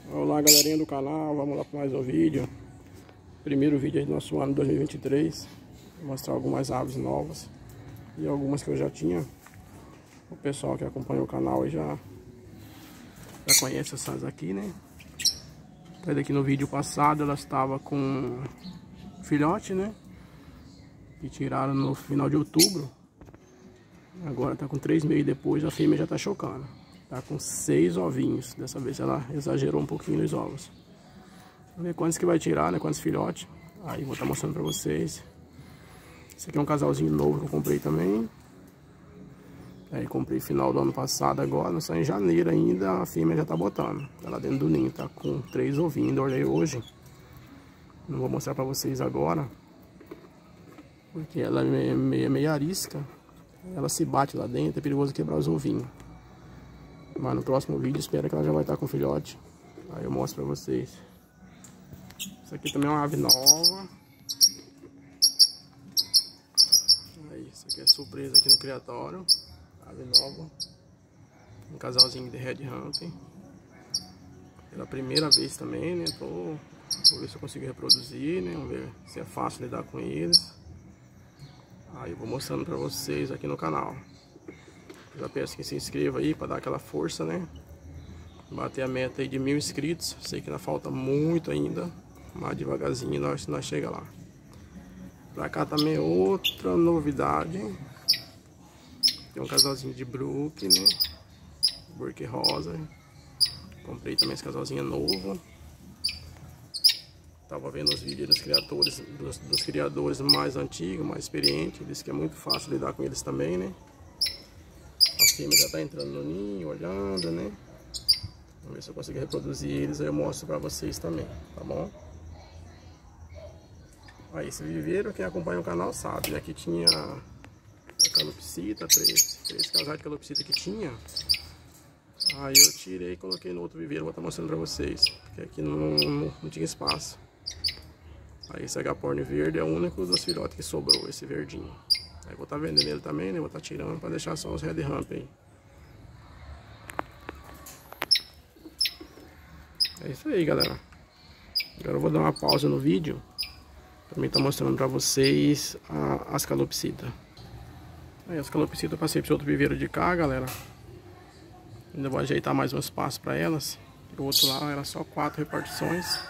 Olá, galerinha do canal, vamos lá para mais um vídeo. Primeiro vídeo aí do nosso ano 2023. Vou mostrar algumas aves novas e algumas que eu já tinha. O pessoal que acompanha o canal aí já conhece essas aqui, né? Aqui no vídeo passado ela estava com filhote, né? Que tiraram no final de outubro. Agora tá com 3 meses depois, a fêmea já tá chocando. Tá com 6 ovinhos. Dessa vez ela exagerou um pouquinho nos ovos. Vamos ver quantos que vai tirar, né? Quantos filhotes. Aí vou estar mostrando pra vocês. Esse aqui é um casalzinho novo que eu comprei também. Aí comprei final do ano passado agora, não sai em janeiro ainda, a fêmea já tá botando. Tá lá dentro do ninho, tá com 3 ovinhos, ainda olhei hoje. Não vou mostrar pra vocês agora, porque ela é meio arisca. Ela se bate lá dentro, é perigoso quebrar os ovinhos. Mas no próximo vídeo espero que ela já vai estar com filhote. Aí eu mostro pra vocês. Isso aqui também é uma ave nova. Aí, isso aqui é surpresa aqui no criatório. Ave nova. Um casalzinho de Red Hunter. Pela primeira vez também, né? Vou ver se eu consigo reproduzir, né? Vamos ver se é fácil lidar com eles. Aí eu vou mostrando pra vocês aqui no canal. Já peço que se inscreva aí para dar aquela força, né? Bater a meta aí de 1000 inscritos. Sei que ainda falta muito ainda, mas devagarzinho nós chega lá. Pra cá também é outra novidade. Tem um casalzinho de Brook, né? Brook rosa. Comprei também esse casalzinho novo. Tava vendo os vídeos dos criadores mais antigos, mais experientes. Diz que é muito fácil lidar com eles também, né? A fêmea já tá entrando no ninho, olhando, né? Vamos ver se eu consigo reproduzir eles, aí eu mostro pra vocês também, tá bom? Aí, esse viveiro, quem acompanha o canal sabe, né? Aqui tinha a calopsita, três casais de calopsita que tinha. Aí eu tirei e coloquei no outro viveiro, vou estar mostrando pra vocês, porque aqui não tinha espaço. Aí esse agaporni verde é o único dos filhotes que sobrou, esse verdinho. Aí vou estar vendendo ele também, né? Vou estar tirando para deixar só os Red Hunter aí. É isso aí, galera. Agora eu vou dar uma pausa no vídeo. Também tá mostrando para vocês as calopsitas. Aí as calopsitas eu passei para outro viveiro de cá, galera. Ainda vou ajeitar mais um espaço para elas. O outro lá era só 4 repartições.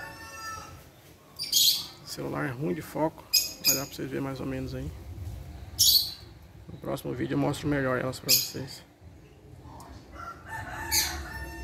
O celular é ruim de foco. Vai dar para vocês verem mais ou menos aí. No próximo vídeo eu mostro melhor elas para vocês.